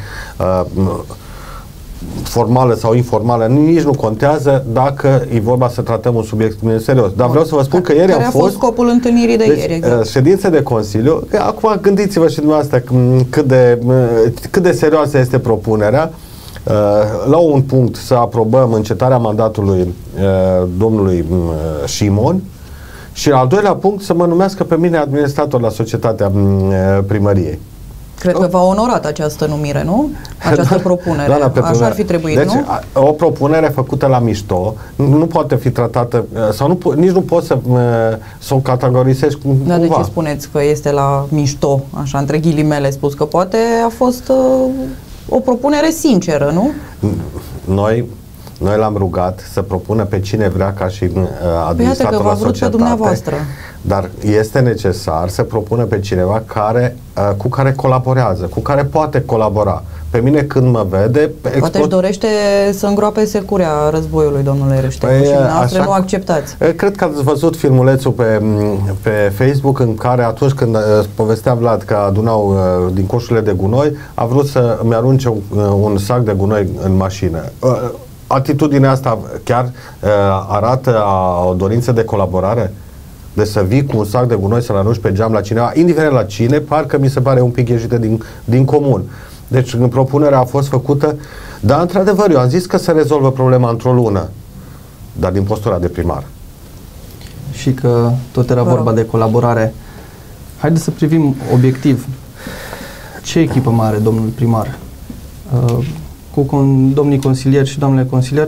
formală sau informală, nici nu contează dacă e vorba să tratăm un subiect serios. Dar vreau să vă spun că ieri Care am fost... Care a fost scopul întâlnirii de deci, ieri? Exact. Ședințe de Consiliu. Acum gândiți-vă și dumneavoastră cât de, cât de serioasă este propunerea. La un punct să aprobăm încetarea mandatului domnului Șimon și al doilea punct să mă numească pe mine administrator la societatea primăriei. Cred că v-a onorat această numire, nu? Această propunere. Doamna Petru, așa ar fi trebuit, deci, nu? O propunere făcută la mișto nu poate fi tratată, sau nu, nici nu poți să, să o categorisești cumva. Dar de ce spuneți că este la mișto, așa, între ghilimele spus, că poate a fost uh, o propunere sinceră, nu? Noi Noi l-am rugat să propună pe cine vrea ca și uh, administrator păi la societate. Pe dumneavoastră. Dar este necesar să propună pe cineva care, uh, cu care colaborează, cu care poate colabora. Pe mine când mă vede... Poate export... își dorește să îngroape securea războiului, domnule Rășteiu, păi, și dumneavoastră nu acceptați. Cred că ați văzut filmulețul pe, pe Facebook în care atunci când uh, povestea Vlad că adunau uh, din coșurile de gunoi, a vrut să îmi arunce un, uh, un sac de gunoi în mașină. Uh, Atitudinea asta chiar uh, arată a, o dorință de colaborare? Deci să vii cu un sac de gunoi să-l arunci pe geam la cineva, indiferent la cine, parcă mi se pare un pic ieșită din, din comun. Deci în propunerea a fost făcută, dar într-adevăr eu am zis că se rezolvă problema într-o lună, dar din postura de primar. Și că tot era vorba de colaborare. Haideți să privim obiectiv. Ce echipă mai are domnul primar? Uh, cu con, domnii consilieri și domnule consilier,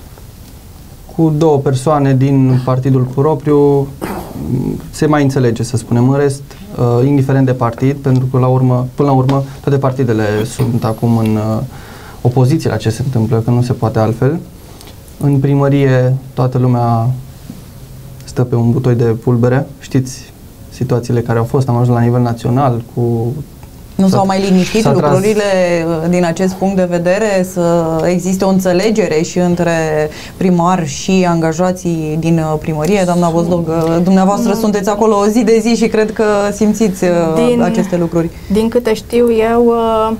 cu două persoane din partidul propriu, se mai înțelege, să spunem. În rest, uh, indiferent de partid, pentru că la urmă, până la urmă toate partidele sunt acum în uh, opoziție la ce se întâmplă, că nu se poate altfel. În primărie toată lumea stă pe un butoi de pulbere. Știți situațiile care au fost, am ajuns la nivel național cu... Nu s-au mai liniștit lucrurile din acest punct de vedere, să existe o înțelegere și între primar și angajații din primărie? Doamna Vozdog, dumneavoastră sunteți acolo o zi de zi și cred că simțiți din, aceste lucruri. Din câte știu eu,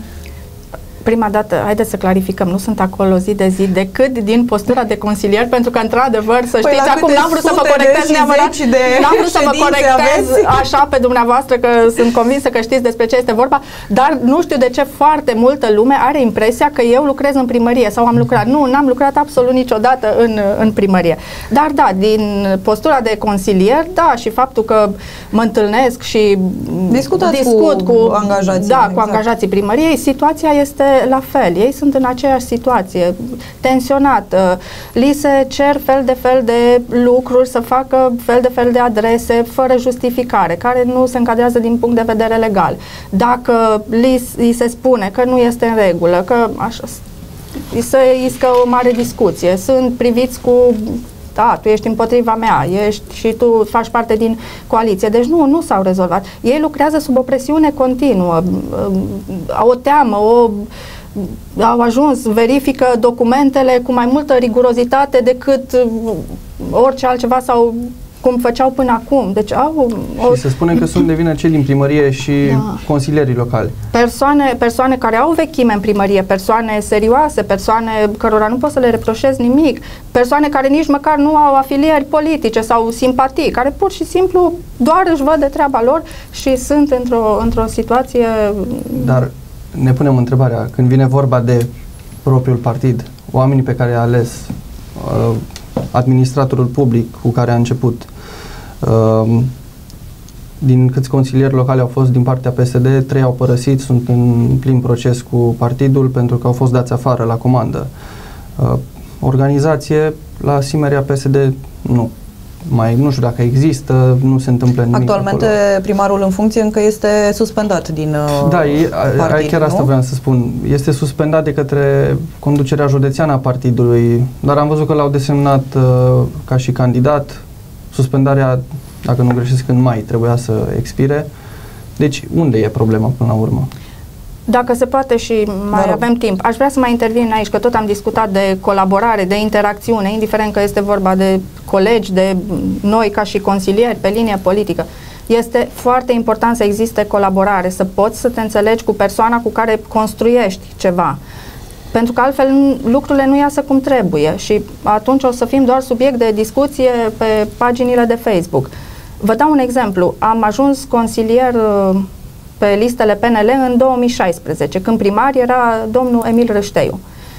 prima dată, haideți să clarificăm, nu sunt acolo zi de zi decât din postura de consilier, pentru că într-adevăr, să știți, păi acum n-am vrut să vă corectez neapărat, n-am vrut să vă corectez așa pe dumneavoastră, că sunt convinsă că știți despre ce este vorba, dar nu știu de ce foarte multă lume are impresia că eu lucrez în primărie sau am lucrat. Nu, n-am lucrat absolut niciodată în, în primărie. Dar da, din postura de consilier, da, și faptul că mă întâlnesc și Discutați discut cu, cu angajații, da, exact. cu angajații primăriei, situația este la fel. Ei sunt în aceeași situație, tensionată. Li se cer fel de fel de lucruri, să facă fel de fel de adrese fără justificare, care nu se încadrează din punct de vedere legal. Dacă li, li se spune că nu este în regulă, că așa, se iscă o mare discuție, sunt priviți cu da, tu ești împotriva mea, ești și tu faci parte din coaliție. Deci nu, nu s-au rezolvat. Ei lucrează sub o presiune continuă, o teamă, o, au ajuns, verifică documentele cu mai multă rigurozitate decât orice altceva sau cum făceau până acum. Deci au... O... Și se spune că sunt de vină cei din primărie și da. consilierii locali. Persoane, persoane care au vechime în primărie, persoane serioase, persoane cărora nu poți să le reproșezi nimic, persoane care nici măcar nu au afilieri politice sau simpatii, care pur și simplu doar își văd de treaba lor și sunt într-o, într-o situație... Dar ne punem întrebarea, când vine vorba de propriul partid, oamenii pe care i-a ales, uh, administratorul public cu care a început, uh, din câți consilieri locali au fost din partea P S D, trei au părăsit, sunt în plin proces cu partidul pentru că au fost dați afară la comandă. Uh, organizație la Simeria P S D nu. Mai nu știu dacă există, nu se întâmplă nimic. Actualmente acolo. primarul în funcție încă este suspendat din Da, e, partid, chiar asta nu? vreau să spun. Este suspendat de către conducerea județeană a partidului, dar am văzut că l-au desemnat uh, ca și candidat. Suspendarea, dacă nu greșesc, în mai trebuia să expire. Deci, unde e problema până la urmă? Dacă se poate și mai Vă avem timp, aș vrea să mai intervin aici, că tot am discutat de colaborare, de interacțiune, indiferent că este vorba de colegi, de noi ca și consilieri pe linie politică. Este foarte important să existe colaborare, să poți să te înțelegi cu persoana cu care construiești ceva. Pentru că altfel lucrurile nu iasă cum trebuie și atunci o să fim doar subiect de discuție pe paginile de Facebook. Vă dau un exemplu. Am ajuns consilier pe listele P N L în două mii șaisprezece, când primar era domnul Emil Râșteiu.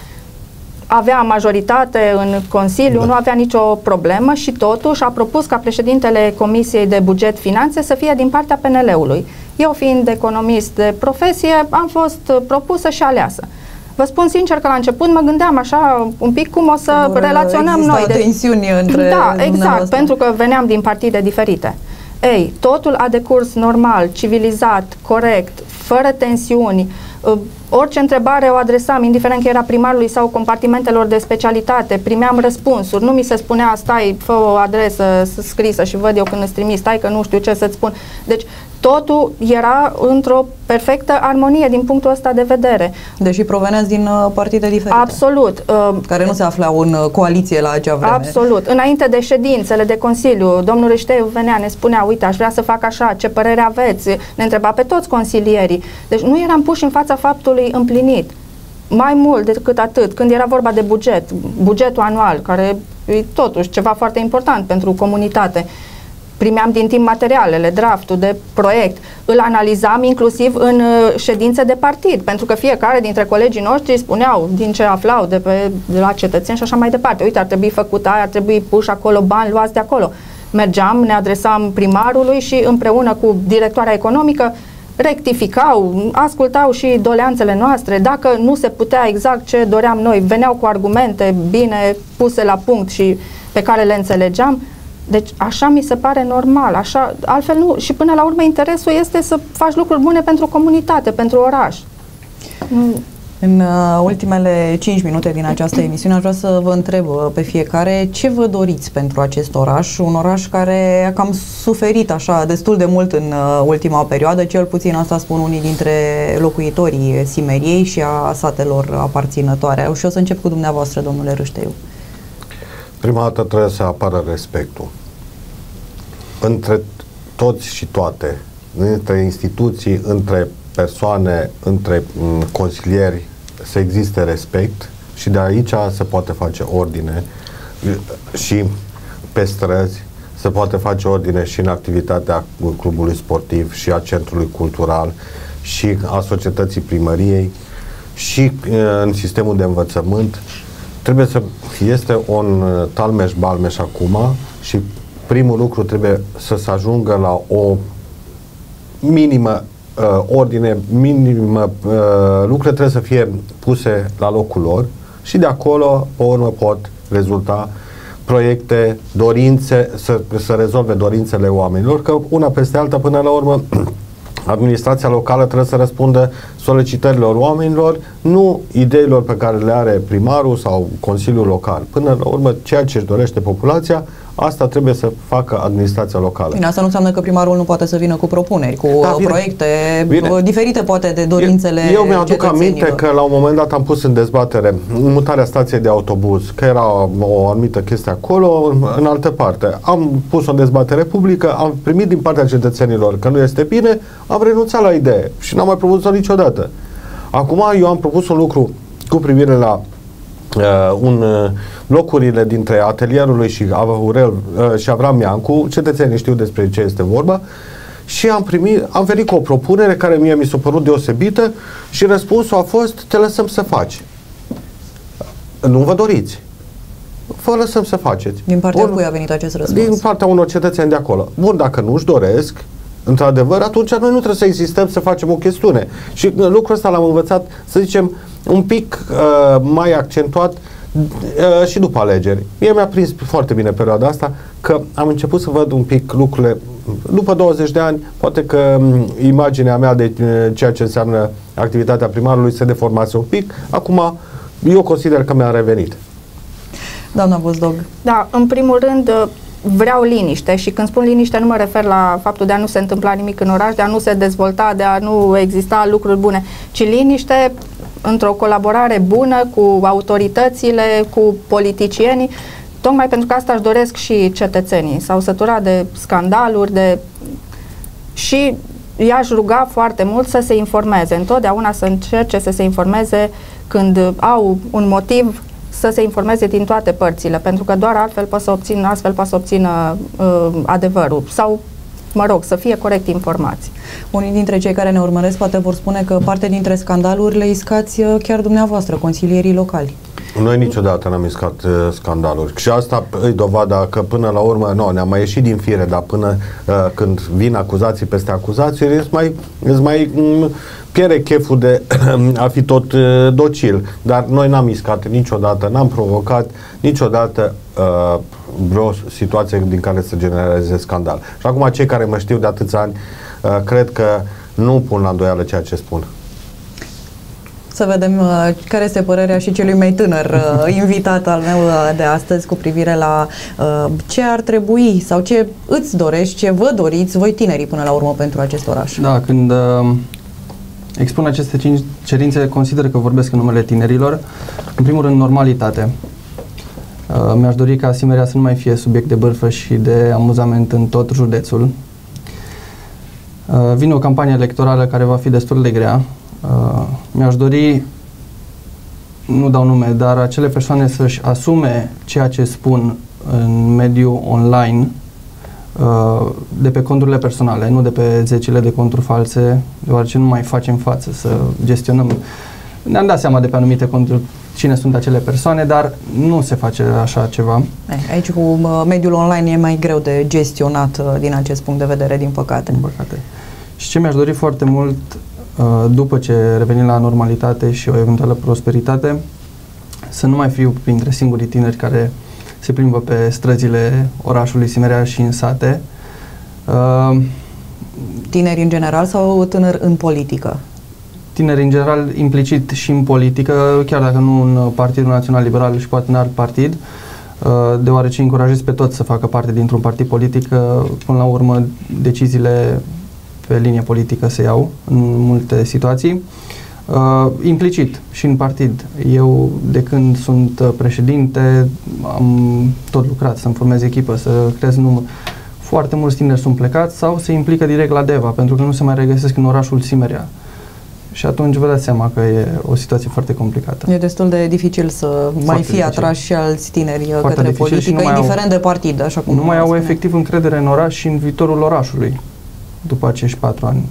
Avea majoritate în Consiliu, da. Nu avea nicio problemă și totuși a propus ca președintele Comisiei de Buget Finanțe să fie din partea P N L-ului. Eu, fiind economist de profesie, am fost propusă și aleasă. Vă spun sincer că la început mă gândeam așa un pic cum o să Vor relaționăm noi. De tensiuni între Da, exact, pentru că veneam din partide diferite. Ei, totul a decurs normal, civilizat, corect, fără tensiuni. Uh, orice întrebare o adresam, indiferent că era primarului sau compartimentelor de specialitate, primeam răspunsuri. Nu mi se spunea, stai, fă o adresă scrisă și văd eu când îți trimis, stai că nu știu ce să-ți spun. Deci, totul era într-o perfectă armonie din punctul ăsta de vedere. Deși proveneați din uh, partide diferite. Absolut. Uh, care nu se aflau în uh, coaliție la acea vreme. Absolut. Înainte de ședințele de Consiliu, domnul Râșteiu venea, ne spunea, uite, aș vrea să fac așa, ce părere aveți? Ne întreba pe toți consilierii. Deci nu eram puși în fața faptului împlinit. Mai mult decât atât, când era vorba de buget, bugetul anual, care e totuși ceva foarte important pentru comunitate, primeam din timp materialele, draftul de proiect, îl analizam inclusiv în uh, ședințe de partid, pentru că fiecare dintre colegii noștri spuneau din ce aflau de, pe, de la cetățeni și așa mai departe. Uite, ar trebui făcut aia, ar trebui puși acolo bani luați de acolo. Mergeam, ne adresam primarului și împreună cu directoarea economică rectificau, ascultau și doleanțele noastre. Dacă nu se putea exact ce doream noi, veneau cu argumente bine puse la punct și pe care le înțelegeam. Deci așa mi se pare normal, așa, altfel nu. Și până la urmă interesul este să faci lucruri bune pentru comunitate, pentru oraș. În uh, ultimele cinci minute din această emisiune aș vrea să vă întreb uh, pe fiecare ce vă doriți pentru acest oraș, un oraș care a cam suferit așa destul de mult în uh, ultima perioadă, cel puțin asta spun unii dintre locuitorii Simeriei și a satelor aparținătoare. Și o să încep cu dumneavoastră, domnule Râșteiu. Prima dată trebuie să apară respectul între toți și toate, între instituții, între persoane, între m, consilieri, să existe respect și de aici se poate face ordine și pe străzi, se poate face ordine și în activitatea clubului sportiv și a centrului cultural și a societății primăriei și în sistemul de învățământ. Trebuie să este un talmeș-balmeș acum și primul lucru trebuie să se ajungă la o minimă uh, ordine, minimă uh, lucrurile trebuie să fie puse la locul lor și de acolo, pe urmă, pot rezulta proiecte, dorințe, să, să rezolve dorințele oamenilor, că una peste alta, până la urmă, administrația locală trebuie să răspundă solicitărilor oamenilor, nu ideilor pe care le are primarul sau Consiliul Local. Până la urmă, ceea ce își dorește populația, asta trebuie să facă administrația locală. Bine, asta nu înseamnă că primarul nu poate să vină cu propuneri, cu da, bine, proiecte bine. diferite poate de dorințele Eu, eu mi-aduc aminte că la un moment dat am pus în dezbatere mutarea stației de autobuz, că era o anumită chestie acolo, în altă parte. Am pus o dezbatere publică, am primit din partea cetățenilor că nu este bine, am renunțat la idee și n-am mai propus-o niciodată. Acum eu am propus un lucru cu privire la Uh, un, uh, locurile dintre atelierul lui și Aurel uh, și Avram Iancu, cetățenii știu despre ce este vorba și am primit, am venit cu o propunere care mie mi s-a părut deosebită și răspunsul a fost: te lăsăm să faci. Nu vă doriți. Vă lăsăm să faceți. Din partea Bun, cui a venit acest răspuns? Din partea unor cetățeni de acolo. Bun, dacă nu-și doresc, într-adevăr, atunci noi nu trebuie să insistăm să facem o chestiune. Și lucrul ăsta l-am învățat, să zicem, un pic uh, mai accentuat uh, și după alegeri. Mie mi-a prins foarte bine perioada asta, că am început să văd un pic lucrurile. După douăzeci de ani, poate că um, imaginea mea de uh, ceea ce înseamnă activitatea primarului se deformase un pic. Acum, eu consider că mi-a revenit. Doamna Bozdog. Da, în primul rând vreau liniște și când spun liniște nu mă refer la faptul de a nu se întâmpla nimic în oraș, de a nu se dezvolta, de a nu exista lucruri bune, ci liniște într-o colaborare bună cu autoritățile, cu politicienii, tocmai pentru că asta își doresc și cetățenii. S-au săturat de scandaluri, de... și i-aș ruga foarte mult să se informeze, întotdeauna să încerce să se informeze când au un motiv, să se informeze din toate părțile, pentru că doar altfel pot să obțină, astfel pot să obțină uh, adevărul sau, mă rog, să fie corect informați. Unii dintre cei care ne urmăresc poate vor spune că parte dintre scandaluri le iscați chiar dumneavoastră, consilierii locali. Noi niciodată n-am iscat uh, scandaluri și asta îi dovada că până la urmă nu, ne-am mai ieșit din fire, dar până uh, când vin acuzații peste acuzații îți mai, îți mai um, pierde cheful de a fi tot uh, docil, dar noi n-am iscat niciodată, n-am provocat niciodată uh, vreo situație din care să genereze scandal. Și acum cei care mă știu de atâția ani uh, cred că nu pun la îndoială ceea ce spun. Să vedem uh, care este părerea și celui mai tânăr uh, invitat al meu uh, de astăzi cu privire la uh, ce ar trebui sau ce îți dorești, ce vă doriți voi tinerii până la urmă pentru acest oraș. Da, când uh, expun aceste cinci cerințe, consider că vorbesc în numele tinerilor. În primul rând, normalitate. Uh, mi-aș dori ca Simeria să nu mai fie subiect de bârfă și de amuzament în tot județul. Uh, vine o campanie electorală care va fi destul de grea. Uh, mi-aș dori, nu dau nume, dar acele persoane să-și asume ceea ce spun în mediul online, de pe conturile personale, nu de pe zecile de conturi false, deoarece nu mai facem față să gestionăm. Ne-am dat seama de pe anumite conturi cine sunt acele persoane, dar nu se face așa ceva. Aici cu mediul online e mai greu de gestionat din acest punct de vedere, din păcate. Din păcate. Și ce mi-aș dori foarte mult, după ce revenim la normalitate și o eventuală prosperitate, să nu mai fiu printre singurii tineri care se plimbă pe străzile orașului Simerea și în sate. Tineri în general sau tânări în politică? Tineri în general, implicit și în politică, chiar dacă nu în Partidul Național Liberal și poate în alt partid, deoarece încurajez pe toți să facă parte dintr-un partid politic. Până la urmă, deciziile pe linie politică se iau în multe situații. Implicit și în partid. Eu, de când sunt președinte, am tot lucrat să-mi formez echipă, să creez număr. Foarte mulți tineri sunt plecați sau se implică direct la DEVA, pentru că nu se mai regăsesc în orașul Simerea. Și atunci vă dați seama că e o situație foarte complicată. E destul de dificil să foarte mai fie atrași și alți tineri foarte către politică, indiferent au, de partid, așa cum nu mai au spune. efectiv încredere în oraș și în viitorul orașului după acești patru ani.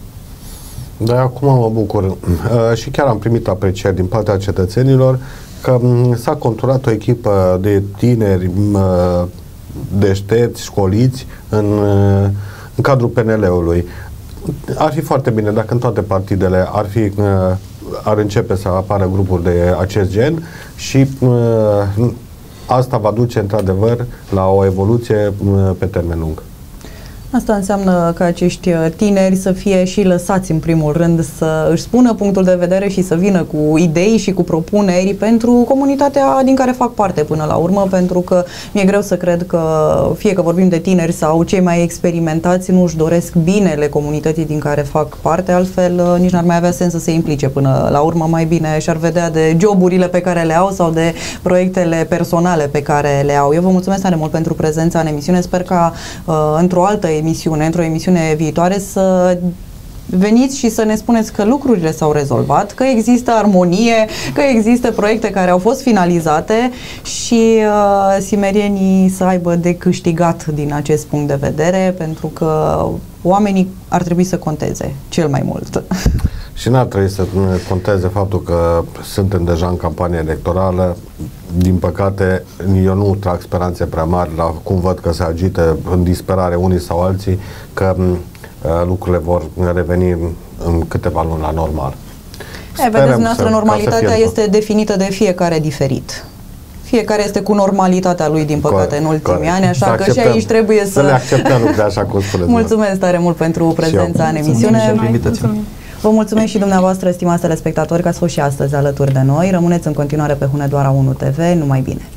Da, acum mă bucur. Uh, și chiar am primit aprecieri din partea cetățenilor că s-a conturat o echipă de tineri uh, deștepți, școliți în, uh, în cadrul P N L-ului. Ar fi foarte bine dacă în toate partidele ar fi, uh, ar începe să apară grupuri de acest gen și uh, asta va duce într-adevăr la o evoluție uh, pe termen lung. Asta înseamnă că acești tineri să fie și lăsați în primul rând să își spună punctul de vedere și să vină cu idei și cu propuneri pentru comunitatea din care fac parte până la urmă, pentru că mi-e greu să cred că fie că vorbim de tineri sau cei mai experimentați nu își doresc binele comunității din care fac parte, altfel nici n-ar mai avea sens să se implice până la urmă, mai bine și-ar vedea de joburile pe care le au sau de proiectele personale pe care le au. Eu vă mulțumesc tare mult pentru prezența în emisiune, sper ca uh, într-o altă emisiune, într-o emisiune viitoare să veniți și să ne spuneți că lucrurile s-au rezolvat, că există armonie, că există proiecte care au fost finalizate și uh, simerienii să aibă de câștigat din acest punct de vedere, pentru că oamenii ar trebui să conteze cel mai mult. Și n-ar trebui să conteze faptul că suntem deja în campanie electorală. Din păcate, eu nu trag speranțe prea mari la cum văd că se agită în disperare unii sau alții, că uh, lucrurile vor reveni în, în câteva luni la normal. E, vedeți, dumneavoastră, normalitatea este definită de fiecare diferit. Fiecare este cu normalitatea lui, din păcate, corect, în ultimii corect. ani, așa că și aici trebuie să... Să le acceptăm lucrurile așa cum spuneți. Mulțumesc tare mult pentru prezența în emisiune. Vă mulțumesc și dumneavoastră, stimați telespectatori, că ați fost și astăzi alături de noi. Rămâneți în continuare pe Hunedoara unu T V. Numai bine!